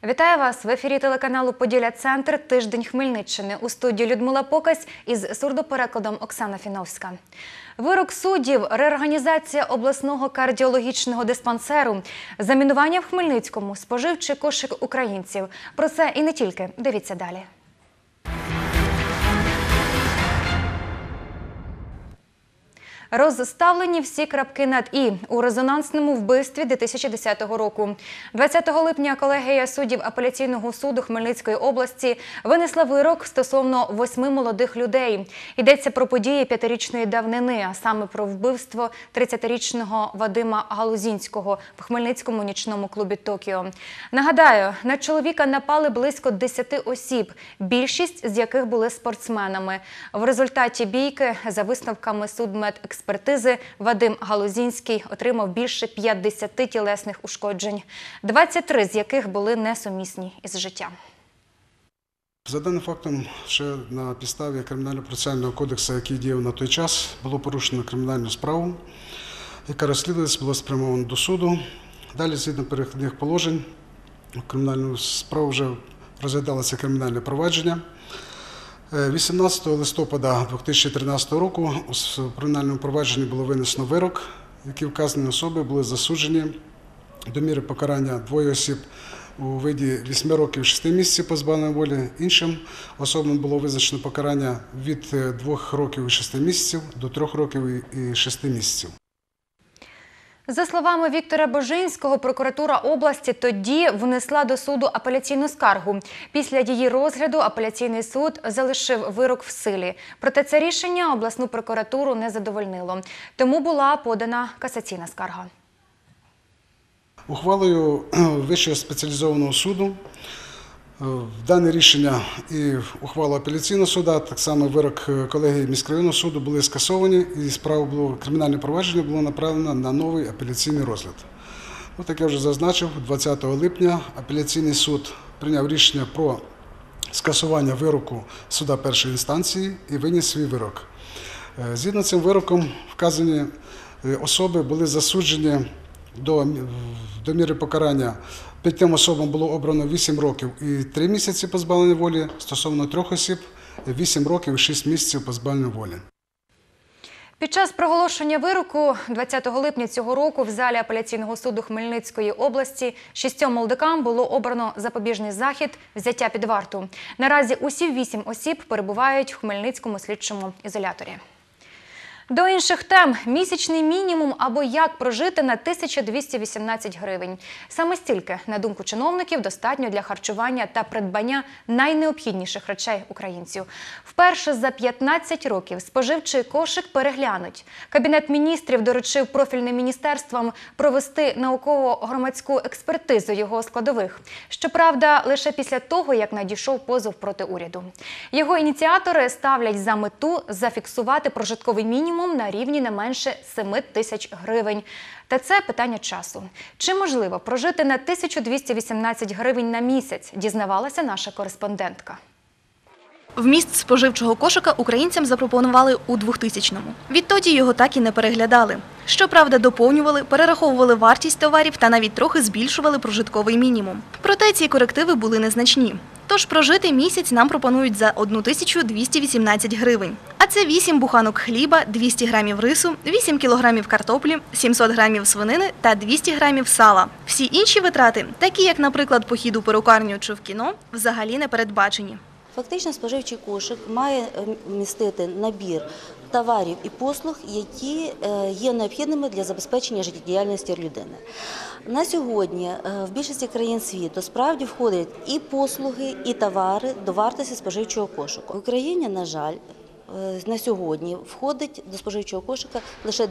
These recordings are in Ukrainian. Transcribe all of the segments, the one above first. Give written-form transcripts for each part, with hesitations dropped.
Вітаю вас! В ефірі телеканалу «Поділля-Центр. Тиждень Хмельниччини». У студії Людмила Покась із сурдоперекладом Оксана Фіновська. Вирок суддів, реорганізація обласного кардіологічного диспансеру, замінування в Хмельницькому, споживчий кошик українців. Про це і не тільки. Дивіться далі. Розставлені всі крапки над «і» у резонансному вбивстві 2010 року. 20 липня колегія суддів апеляційного суду Хмельницької області винесла вирок стосовно 8 молодих людей. Йдеться про події 5-річної давнини, а саме про вбивство 30-річного Вадима Галузінського в Хмельницькому нічному клубі «Токіо». Нагадаю, на чоловіка напали близько 10 осіб, більшість з яких були спортсменами. В результаті бійки, за висновками судмедекспертизи, Вадим Галузінський отримав більше 50 тілесних ушкоджень, 23 з яких були несумісні із життям. За даним фактом, ще на підставі Кримінально-процесуального кодексу, який діяв на той час, було порушено кримінальну справу, яка розслідувалась, була спрямована до суду. Далі, згідно перехідних положень, кримінальну справу вже розглядалося кримінальне провадження. 18 листопада 2013 року у кримінальному провадженні було винесено вирок, які вказані особи були засуджені до міри покарання 2 осіб у виді 8 років 6 місяців позбавлення волі. Іншим особам було визначено покарання від 2 років і 6 місяців до 3 років і 6 місяців. За словами Віктора Божинського, прокуратура області тоді внесла до суду апеляційну скаргу. Після її розгляду апеляційний суд залишив вирок в силі. Проте це рішення обласну прокуратуру не задовольнило. Тому була подана касаційна скарга. Ухвалою Вищого спеціалізованого суду дане рішення і ухвала апеляційного суду, так само вирок колегії міськрайонного суду були скасовані, і кримінальне провадження було направлено на новий апеляційний розгляд. Як я вже зазначив, 20 липня апеляційний суд прийняв рішення про скасування вироку суда першої інстанції і виніс свій вирок. Згідно з цим вироком вказані особи були засуджені до міри покарання. 5 особам було обрано 8 років і 3 місяці позбавлення волі, стосовно 3 осіб – 8 років і 6 місяців позбавлення волі. Під час проголошення вироку 20 липня цього року в залі апеляційного суду Хмельницької області 6 молодикам було обрано запобіжний захід взяття під варту. Наразі усі 8 осіб перебувають в Хмельницькому слідчому ізоляторі. До інших тем – місячний мінімум або як прожити на 1218 гривень. Саме стільки, на думку чиновників, достатньо для харчування та придбання найнеобхідніших речей українців. Вперше за 15 років споживчий кошик переглянуть. Кабінет міністрів доручив профільним міністерствам провести науково-громадську експертизу його складових. Щоправда, лише після того, як надійшов позов проти уряду. Його ініціатори ставлять за мету зафіксувати прожитковий мінімум на рівні не менше 7 тисяч гривень. Та це питання часу. Чи можливо прожити на 1218 гривень на місяць, дізнавалася наша кореспондентка. Вміст споживчого кошика українцям запропонували у 2000-му. Відтоді його так і не переглядали. Щоправда, доповнювали, перераховували вартість товарів та навіть трохи збільшували прожитковий мінімум. Проте ці корективи були незначні. Тож прожити місяць нам пропонують за 1218 гривень. А це 8 буханок хліба, 200 грамів рису, 8 кілограмів картоплі, 700 грамів свинини та 200 грамів сала. Всі інші витрати, такі як, наприклад, похід у перукарню чи в кіно, взагалі не передбачені. Фактично споживчий кошик має містити набір товарів і послуг, які є необхідними для забезпечення життєдіяльності людини. На сьогодні в більшості країн світу справді входять і послуги, і товари до вартості споживчого кошику. В Україні, на жаль, на сьогодні входить до споживчого кошика лише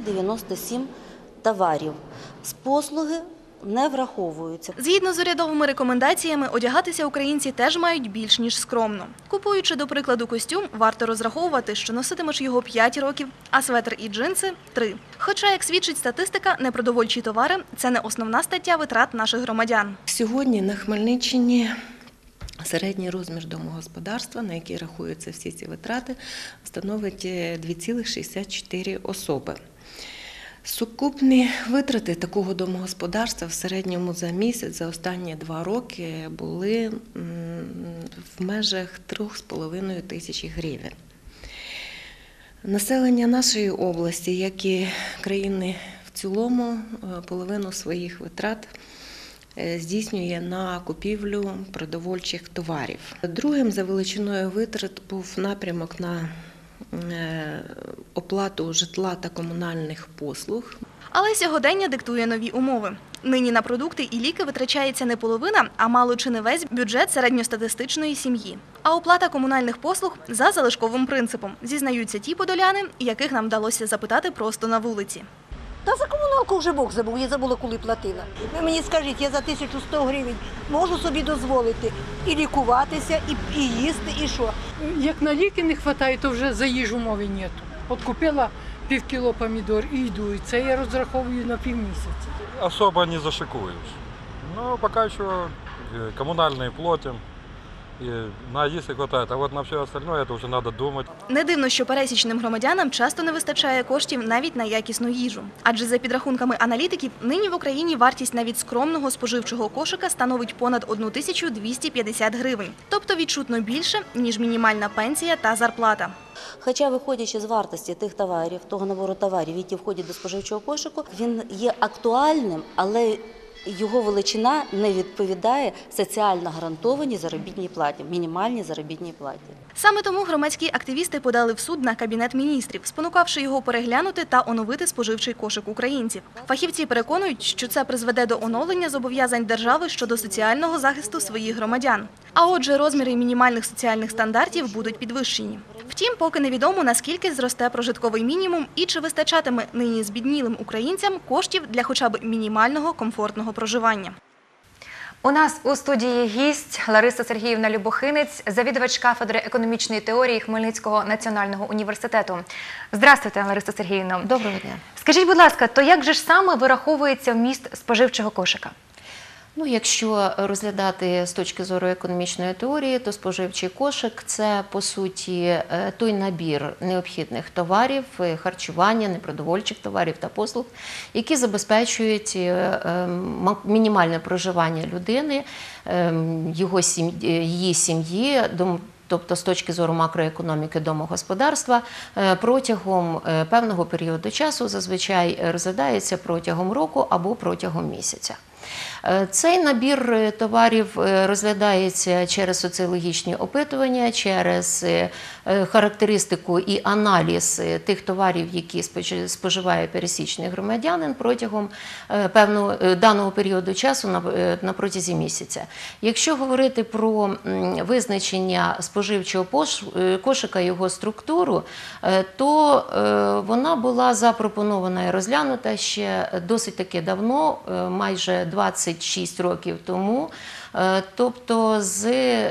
297 товарів. З послуги не враховуються. Згідно з урядовими рекомендаціями, одягатися українці теж мають більш ніж скромно. Купуючи, до прикладу, костюм, варто розраховувати, що носитимеш його 5 років, а светр і джинси – 3. Хоча, як свідчить статистика, непродовольчі товари – це не основна стаття витрат наших громадян. Сьогодні на Хмельниччині середній розмір домогосподарства, на який рахуються всі ці витрати, становить 2,64 особи. Сукупні витрати такого домогосподарства в середньому за місяць, за останні 2 роки були в межах 3,5 тисячі гривень. Населення нашої області, як і країни в цілому, половину своїх витрат здійснює на купівлю продовольчих товарів. Другим за величиною витрат був напрямок на оплату житла та комунальних послуг. Але сьогодення диктує нові умови. Нині на продукти і ліки витрачається не половина, а мало чи не весь бюджет середньостатистичної сім'ї. А оплата комунальних послуг за залишковим принципом, зізнаються ті подоляни, яких нам вдалося запитати просто на вулиці. Та за комуналку вже Бог забув, я забула, коли платила. Ви мені скажіть, я за 1100 гривень можу собі дозволити і лікуватися, і їсти, і що? Як на ліки не вистачає, то вже за їжу мови нету. От купила півкіло помідор і йду, і це я розраховую на півмісяця. Особо не зашикуешь. Но пока еще коммунальные платим. И на если хватает, а вот на все остальное это уже надо думать. Не дивно, що пересічним громадянам часто не вистачає коштів навіть на якісну їжу. Адже за підрахунками аналітиків, нині в Україні вартість навіть скромного споживчого кошика становить понад 1250 гривень. Тобто відчутно більше, ніж мінімальна пенсія та зарплата. Хоча, виходячи з вартості тих товарів, того набору товарів, які входять до споживчого кошику, він є актуальним, але його величина не відповідає соціально гарантованій заробітній платі, мінімальній заробітній платі. Саме тому громадські активісти подали в суд на Кабінет міністрів, спонукавши його переглянути та оновити споживчий кошик українців. Фахівці переконують, що це призведе до оновлення зобов'язань держави щодо соціального захисту своїх громадян. А отже, розміри мінімальних соціальних стандартів будуть підвищені. Втім, поки невідомо, наскільки зросте прожитковий мінімум і чи вистачатиме нині збіднілим українцям коштів для хоча б мінімального комфортного проживання. У нас у студії гість Лариса Сергіївна Любохинець, завідувач кафедри економічної теорії Хмельницького національного університету. Здравствуйте, Лариса Сергіївна. Доброго дня. Скажіть, будь ласка, то як же ж саме вираховується вміст споживчого кошика? Ну, якщо розглядати з точки зору економічної теорії, то споживчий кошик – це, по суті, той набір необхідних товарів, харчування, непродовольчих товарів та послуг, які забезпечують мінімальне проживання людини, її сім'ї, тобто з точки зору макроекономіки домогосподарства, протягом певного періоду часу, зазвичай розглядається протягом року або протягом місяця. Цей набір товарів розглядається через соціологічні опитування, через характеристику і аналіз тих товарів, які споживає пересічний громадянин протягом даного періоду часу на протязі місяця. Якщо говорити про визначення споживчого кошика, його структуру, то вона була запропонована і розглянута ще досить таки давно, майже 26 років тому, тобто з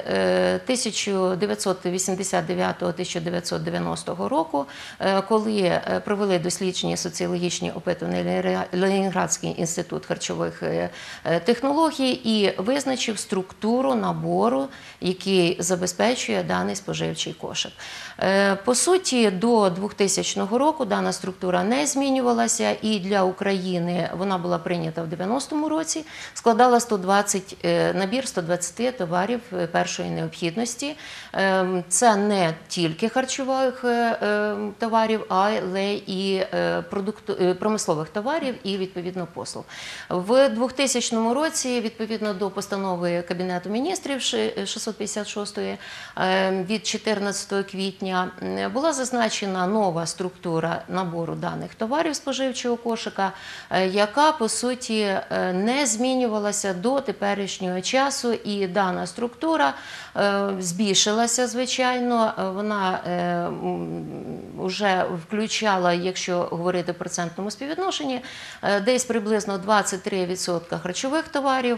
1989-1990 року, коли провели дослідження соціологічні опитування Ленінградський інститут харчових технологій і визначив структуру набору, який забезпечує даний споживчий кошик. По суті, до 2000 року дана структура не змінювалася, і для України вона була прийнята в 90-му році, складала набір 120 товарів першої необхідності. Це не тільки харчових товарів, але і промислових товарів і, відповідно, послуг. В 2000 році, відповідно до постанови Кабінету міністрів 656 від 14 квітня, була зазначена нова структура набору даних товарів споживчого кошика, яка, по суті, не змінювалася до теперішнього часу, і дана структура збільшилася, звичайно. Вона вже включала, якщо говорити в процентному співвідношенні, десь приблизно 23% харчових товарів,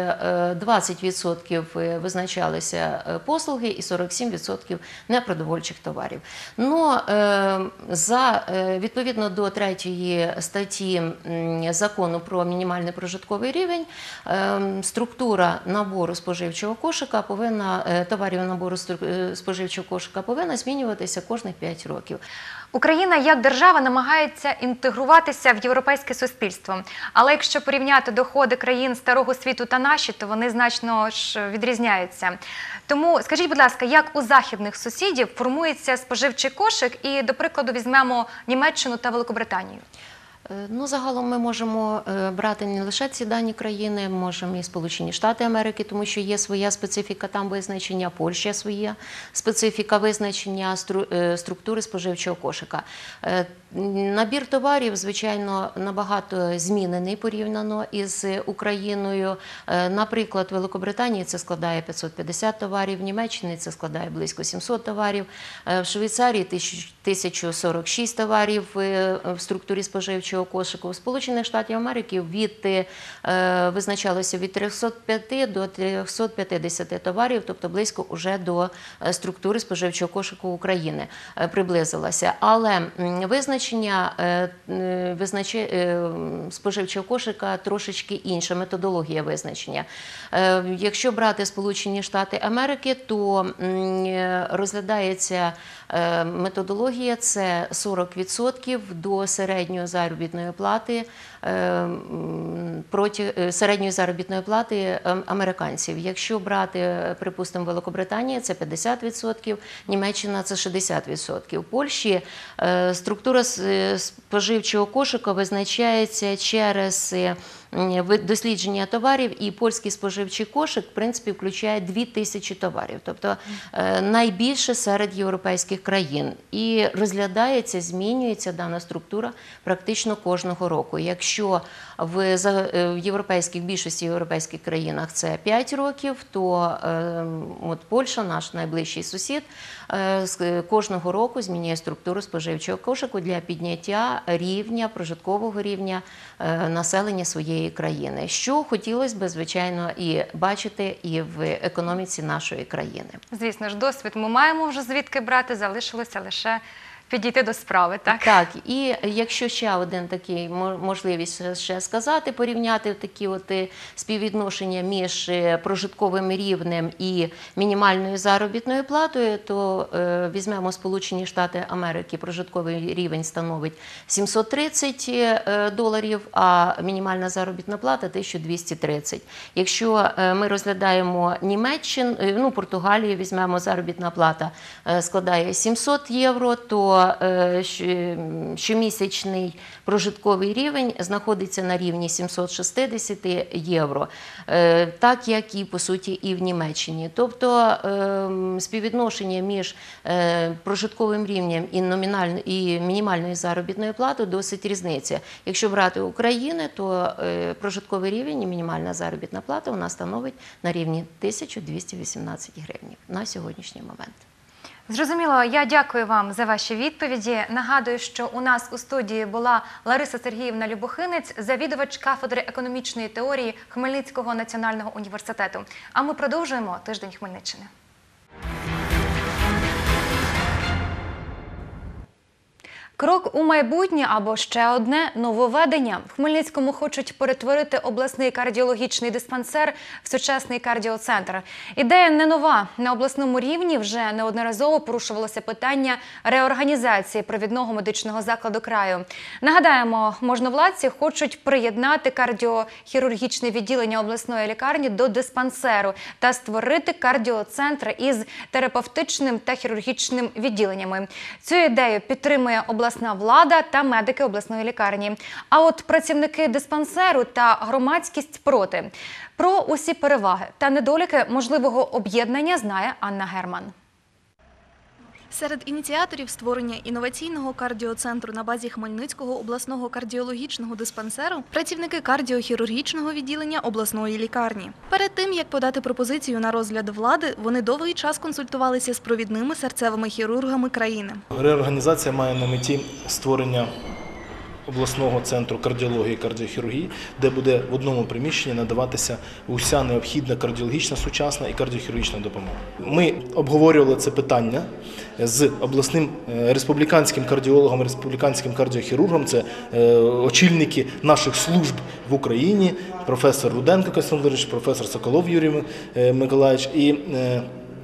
20% визначалися послуги і 47% непродовольчих товарів. Но відповідно до 3 статті Закону про мінімальний прожитковий рівень, структура набору споживчого кошика товарів набору споживчого кошика повинна змінюватися кожних 5 років. Україна як держава намагається інтегруватися в європейське суспільство. Але якщо порівняти доходи країн Старого світу та наші, то вони значно ж відрізняються. Тому скажіть, будь ласка, як у західних сусідів формується споживчий кошик? І, до прикладу, візьмемо Німеччину та Великобританію. Ну, загалом ми можемо брати не лише ці дані країни, можемо і Сполучені Штати Америки, тому що є своя специфіка там визначення, Польща своя специфіка визначення структури споживчого кошика. Набір товарів, звичайно, набагато змінений порівняно із Україною. Наприклад, в Великобританії це складає 550 товарів, в Німеччині це складає близько 700 товарів, в Швейцарії 1046 товарів в структурі споживчого кошику. В Сполучених Штатів Америки визначалося від 305 до 350 товарів, тобто близько вже до структури споживчого кошику України приблизилося. Але визначення споживчого кошика трошечки інша, методологія визначення. Якщо брати Сполучені Штати Америки, то розглядається методологія – це 40% до середньої заробітної плати середньої заробітної плати американців. Якщо брати, припустимо, Великобританія – це 50%, Німеччина – це 60%. В Польщі структура споживчого кошика визначається через дослідження товарів, і польський споживчий кошик, в принципі, включає 2000 товарів, тобто найбільше серед європейських країн. І розглядається, змінюється дана структура практично кожного року. Якщо в більшості європейських країнах це 5 років, то от Польща, наш найближчий сусід, кожного року змінює структуру споживчого кошику для підняття прожиткового рівня населення своєї країни, що хотілося б, звичайно, і бачити і в економіці нашої країни. Звісно ж, досвід ми маємо вже звідки брати, залишилося лише підійти до справи, так? Так, і якщо ще один такий можливість ще сказати, порівняти такі співвідношення між прожитковим рівнем і мінімальною заробітною платою, то візьмемо Сполучені Штати Америки, прожитковий рівень становить $730, а мінімальна заробітна плата 1230. Якщо ми розглядаємо Німеччину, Португалію, візьмемо, заробітна плата складає 700 євро, то щомісячний прожитковий рівень знаходиться на рівні 760 євро, так як і, по суті, і в Німеччині. Тобто співвідношення між прожитковим рівнем і мінімальною заробітною платою досить різниця. Якщо брати Україну, то прожитковий рівень і мінімальна заробітна плата у нас становить на рівні 1218 гривень на сьогоднішній момент. Зрозуміло, я дякую вам за ваші відповіді. Нагадую, що у нас у студії була Лариса Сергіївна Любохинець, завідувач кафедри економічної теорії Хмельницького національного університету. А ми продовжуємо тиждень Хмельниччини. Крок у майбутнє або ще одне нововведення. В Хмельницькому хочуть перетворити обласний кардіологічний диспансер в сучасний кардіоцентр. Ідея не нова. На обласному рівні вже неодноразово порушувалося питання реорганізації провідного медичного закладу краю. Нагадаємо, можновладці хочуть приєднати кардіохірургічне відділення обласної лікарні до диспансеру та створити кардіоцентр із терапевтичним та хірургічним відділеннями. Цю ідею підтримує обласна влада та медики обласної лікарні. А от працівники диспансеру та громадськість проти. Про усі переваги та недоліки можливого об'єднання знає Анна Герман. Серед ініціаторів створення інноваційного кардіоцентру на базі Хмельницького обласного кардіологічного диспансеру працівники кардіохірургічного відділення обласної лікарні. Перед тим, як подати пропозицію на розгляд влади, вони довгий час консультувалися з провідними серцевими хірургами країни. Реорганізація має на меті створення обласного центру кардіології і кардіохірургії, де буде в одному приміщенні надаватися уся необхідна кардіологічна, сучасна і кардіохірургічна допомога. Ми обговорювали це питання з обласним республіканським кардіологом, республіканським кардіохірургом, це очільники наших служб в Україні, професор Руденко Костянтин Володимирович, професор Соколов Юрій Миколаївич. І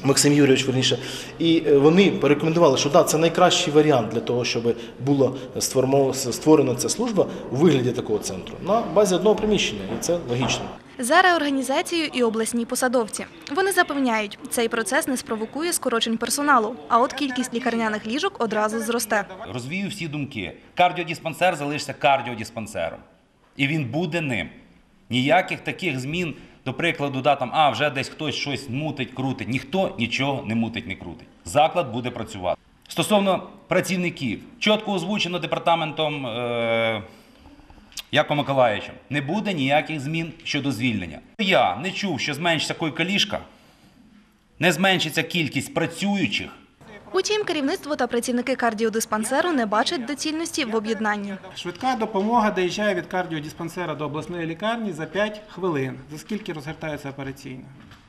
Максим Юрійович, верніше, і вони порекомендували, що да, це найкращий варіант для того, щоб було створена ця служба у вигляді такого центру на базі одного приміщення, і це логічно. За реорганізацією і обласні посадовці. Вони запевняють, цей процес не спровокує скорочень персоналу, а от кількість лікарняних ліжок одразу зросте. Розвію всі думки. Кардіодиспансер залишиться кардіодиспансером. І він буде ним. Ніяких таких змін, до прикладу, вже десь хтось щось мутить, крутить. Ніхто нічого не мутить, не крутить. Заклад буде працювати. Стосовно працівників, чітко озвучено департаментом Яковом Миколаївичем, не буде ніяких змін щодо звільнення. Я не чув, що зменшиться койка-ліжка, не зменшиться кількість працюючих. Утім, керівництво та працівники кардіодиспансеру не бачать доцільності в об'єднанні. Швидка допомога доїжджає від кардіодиспансера до обласної лікарні за 5 хвилин. За скільки розгортається операційна?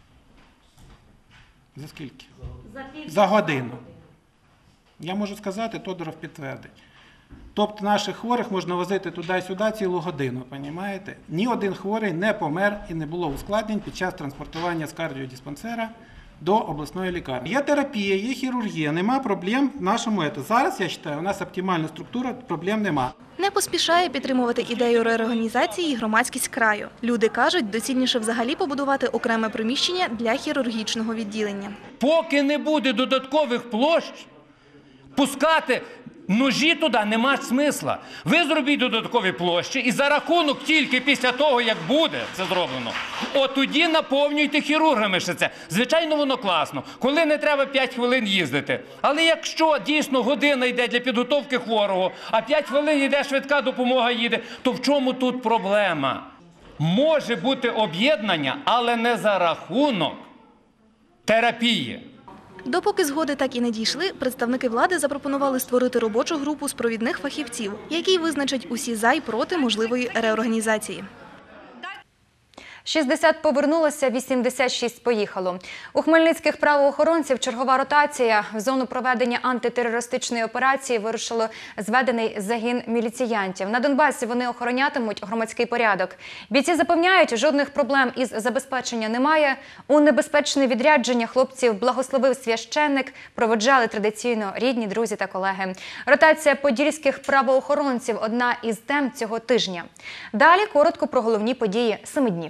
За скільки? За годину. Я можу сказати, Тодоров підтвердить. Тобто наших хворих можна возити туди-сюди цілу годину, розумієте? Ні один хворий не помер і не було ускладнень під час транспортування з кардіодиспансера до обласної лікарні. Є терапія, є хірургія, нема проблем в нашому. Зараз, я вважаю, у нас оптимальна структура, проблем нема. Не поспішає підтримувати ідею реорганізації і громадськість краю. Люди кажуть, доцільніше взагалі побудувати окреме приміщення для хірургічного відділення. Поки не буде додаткових площ, пускати ножі туди нема смисла. Ви зробіть додаткові площі і за рахунок тільки після того, як буде це зроблено, тоді наповнюйте хірургами ще це. Звичайно, воно класно, коли не треба 5 хвилин їздити. Але якщо дійсно година йде для підготовки хворого, а 5 хвилин йде швидка допомога їде, то в чому тут проблема? Може бути об'єднання, але не за рахунок терапії. Допоки згоди так і не дійшли, представники влади запропонували створити робочу групу з провідних фахівців, які визначать усі за й проти можливої реорганізації. 60 повернулося, 86 поїхало. У хмельницьких правоохоронців чергова ротація. В зону проведення антитерористичної операції вирушило зведений загін міліціянтів. На Донбасі вони охоронятимуть громадський порядок. Бійці запевняють, жодних проблем із забезпеченням немає. У небезпечне відрядження хлопців благословив священник, проводжали традиційно рідні, друзі та колеги. Ротація подільських правоохоронців – одна із тем цього тижня. Далі коротко про головні події 7 днів.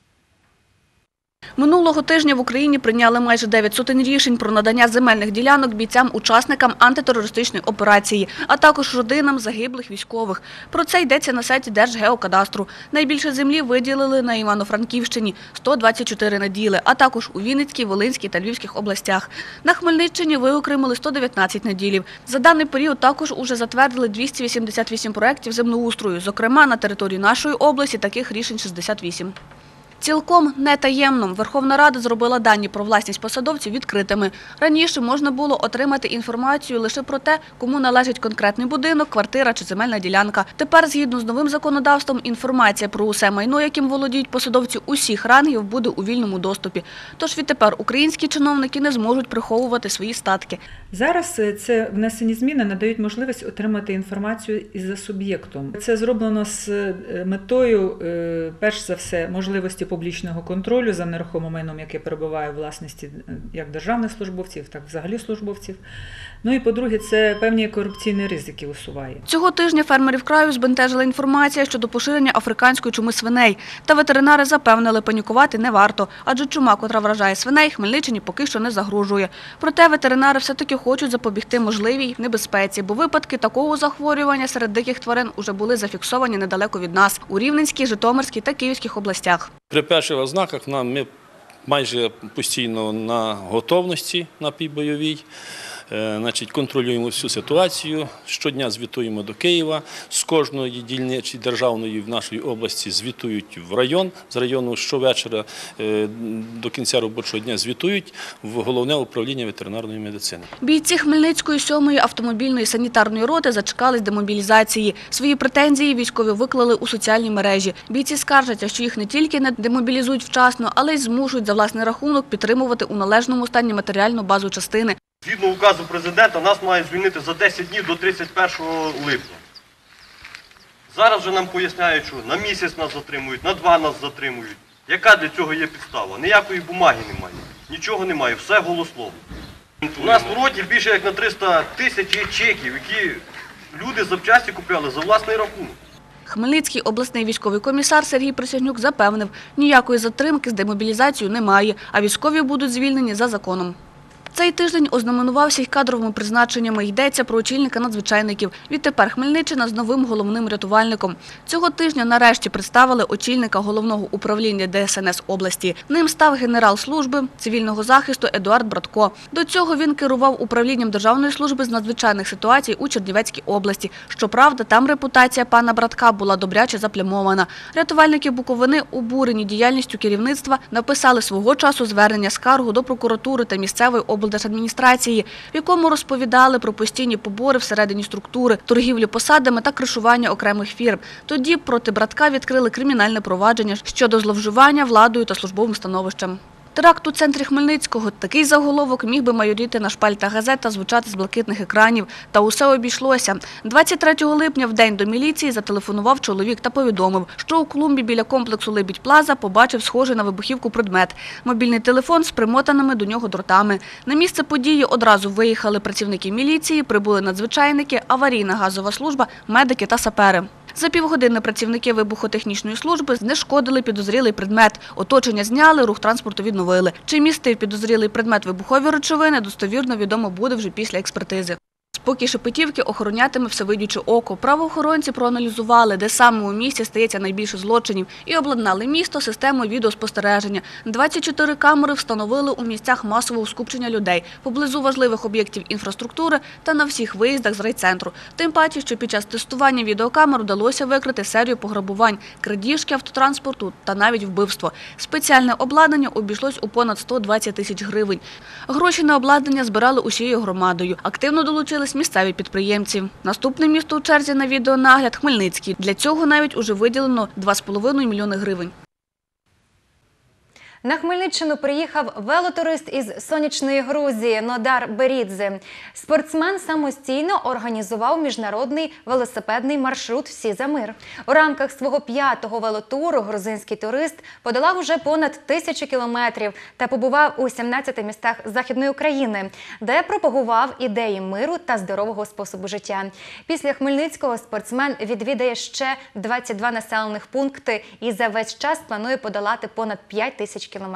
Минулого тижня в Україні прийняли майже 9 сотень рішень про надання земельних ділянок бійцям-учасникам антитерористичної операції, а також родинам загиблих військових. Про це йдеться на сайті Держгеокадастру. Найбільше землі виділили на Івано-Франківщині – 124 наділи, а також у Вінницькій, Волинській та Львівських областях. На Хмельниччині виокремили 119 наділів. За даний період також уже затвердили 288 проєктів землеустрою. Зокрема, на території нашої області таких рішень 68. Цілком нетаємно Верховна Рада зробила дані про власність посадовців відкритими. Раніше можна було отримати інформацію лише про те, кому належить конкретний будинок, квартира чи земельна ділянка. Тепер, згідно з новим законодавством, інформація про усе майно, яким володіють посадовці усіх рангів, буде у вільному доступі. Тож відтепер українські чиновники не зможуть приховувати свої статки. Зараз це внесені зміни надають можливість отримати інформацію із за суб'єктом. Це зроблено з метою, перш за все, можливості публічного контролю за нерухомим майном, яке перебуває у власності як державних службовців, так і взагалі службовців. Ну і, по-друге, це певні корупційні ризики усуває. Цього тижня фермерів краю збентежила інформація щодо поширення африканської чуми свиней. Та ветеринари запевнили, панікувати не варто, адже чума, котра вражає свиней, Хмельниччині поки що не загрожує. Проте ветеринари все-таки хочуть запобігти можливій небезпеці, бо випадки такого захворювання серед диких тварин уже були зафіксовані недалеко від нас – у Рівненській, Житомирській та Київських областях. При перших ознаках ми майже постійно на готовності на півбойовій. Контролюємо всю ситуацію, щодня звітуємо до Києва, з кожної дільниці державної в нашій області звітують в район, з району щовечора до кінця робочого дня звітують в Головне управління ветеринарної медицини. Бійці Хмельницької 7-ї автомобільної санітарної роти зачекались демобілізації. Свої претензії військові виклали у соціальні мережі. Бійці скаржаться, що їх не тільки не демобілізують вчасно, але й змушують за власний рахунок підтримувати у належному стані матеріальну базу частини. Згідно указу президента, нас мають звільнити за 10 днів до 31 липня. Зараз вже нам поясняють, що на місяць нас затримують, на 2 нас затримують. Яка для цього є підстава? Ніякої бумаги немає. Нічого немає, все голословно. У нас в роті більше як на 300 тисяч є чеків, які люди запчасті купляли за власний рахунок. Хмельницький обласний військовий комісар Сергій Присяжнюк запевнив, ніякої затримки з демобілізацією немає, а військові будуть звільнені за законом. Цей тиждень ознаменувався й кадровими призначеннями. Йдеться про очільника надзвичайників. Відтепер Хмельниччина з новим головним рятувальником. Цього тижня нарешті представили очільника головного управління ДСНС області. Ним став генерал служби цивільного захисту Едуард Братко. До цього він керував управлінням Державної служби з надзвичайних ситуацій у Чернівецькій області. Щоправда, там репутація пана Братка була добряче заплямована. Рятувальники Буковини, обурені діяльністю керівництва, написали свого часу звернення скаргу до прокуратури та місцевої облдержадміністрації, в якому розповідали про постійні побори всередині структури, торгівлю посадами та кришування окремих фірм. Тоді проти Братка відкрили кримінальне провадження щодо зловживання владою та службовим становищем. Теракт у центрі Хмельницького. Такий заголовок міг би майоріти на шпальтах газет та звучати з блакитних екранів. Та усе обійшлося. 23 липня в день до міліції зателефонував чоловік та повідомив, що у клумбі біля комплексу «Лебідь-Плаза» побачив схожий на вибухівку предмет. Мобільний телефон з примотаними до нього дротами. На місце події одразу виїхали працівники міліції, прибули надзвичайники, аварійна газова служба, медики та сапери. За півгодини працівники вибухотехнічної служби знешкодили підозрілий предмет. Оточення зняли, рух транспорту відновили. Чи містив підозрілий предмет вибухові речовини, достовірно відомо буде вже після експертизи. Спокій Шепетівки охоронятиме всевидюче око. Правоохоронці проаналізували, де саме у місті стається найбільше злочинів, і обладнали місто системою відеоспостереження. 24 камери встановили у місцях масового скупчення людей, поблизу важливих об'єктів інфраструктури та на всіх виїздах з райцентру. Тим паче, що під час тестування відеокамер вдалося викрити серію пограбувань, крадіжки автотранспорту та навіть вбивство. Спеціальне обладнання обійшлось у понад 120 тисяч гривень. Гроші на обладнання збирали усією громадою. Активно долучились місцеві підприємці. Наступне місто у черзі на відеонагляд – Хмельницький. Для цього навіть уже виділено 2,5 мільйони гривень. На Хмельниччину приїхав велотурист із сонячної Грузії Нодар Берідзе. Спортсмен самостійно організував міжнародний велосипедний маршрут «Всі за мир». У рамках свого 5-го велотуру грузинський турист подолав уже понад 1000 кілометрів та побував у 17 містах Західної України, де пропагував ідеї миру та здорового способу життя. Після Хмельницького спортсмен відвідає ще 22 населених пункти і за весь час планує подолати понад 5000 километров.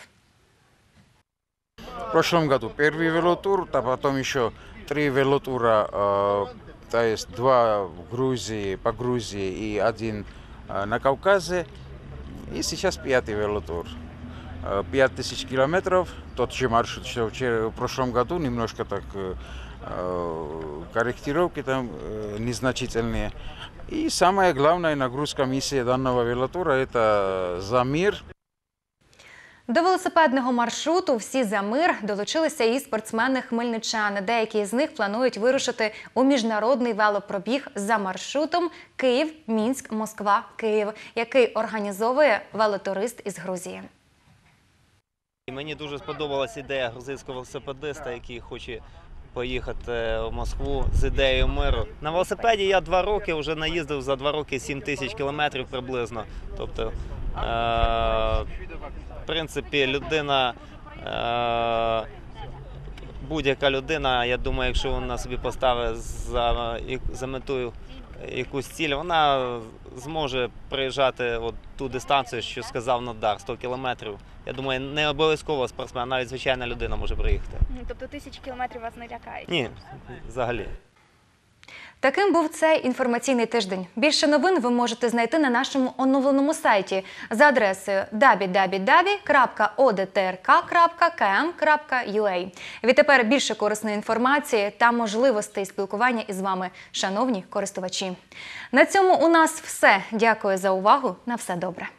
В прошлом году первый велотур, а потом еще 3 велотура, то есть 2 в Грузии, по Грузии и 1 на Кавказе. И сейчас 5-й велотур. 5000 километров, тот же маршрут, что в прошлом году, немножко так корректировки там незначительные. И самая главная нагрузка миссии данного велотура – это за мир. До велосипедного маршруту «Всі за мир» долучилися і спортсмени-хмельничани. Деякі з них планують вирушити у міжнародний велопробіг за маршрутом Київ, Мінськ, Москва, Київ, який організовує велотурист із Грузії. Мені дуже сподобалась ідея грузинського велосипедиста, який хоче поїхати в Москву з ідеєю миру. На велосипеді я 2 роки вже наїздив, за 2 роки 7000 кілометрів приблизно. Тобто, в принципі, людина, будь-яка людина, я думаю, якщо вона собі поставить за метою якусь ціль, вона зможе проїжджати от ту дистанцію, що сказав Нодар, 100 кілометрів. Я думаю, не обов'язково спортсмен, навіть звичайна людина може приїхати. Тобто 1000 кілометрів вас не лякають? Ні, взагалі. Таким був цей інформаційний тиждень. Більше новин ви можете знайти на нашому оновленому сайті за адресою www.odtrk.km.ua. Відтепер більше корисної інформації та можливостей спілкування із вами, шановні користувачі. На цьому у нас все. Дякую за увагу. На все добре.